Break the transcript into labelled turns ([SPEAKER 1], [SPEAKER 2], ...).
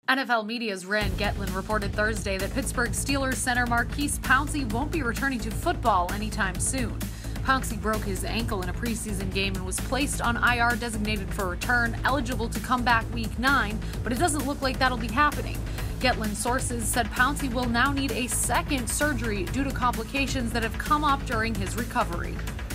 [SPEAKER 1] NFL media's Rand Getlin reported Thursday that Pittsburgh Steelers center Maurkice Pouncey won't be returning to football anytime soon. Pouncey broke his ankle in a preseason game and was placed on IR designated for return, eligible to come back Week 9, but it doesn't look like that'll be happening. Getlin sources said Pouncey will now need a second surgery due to complications that have come up during his recovery.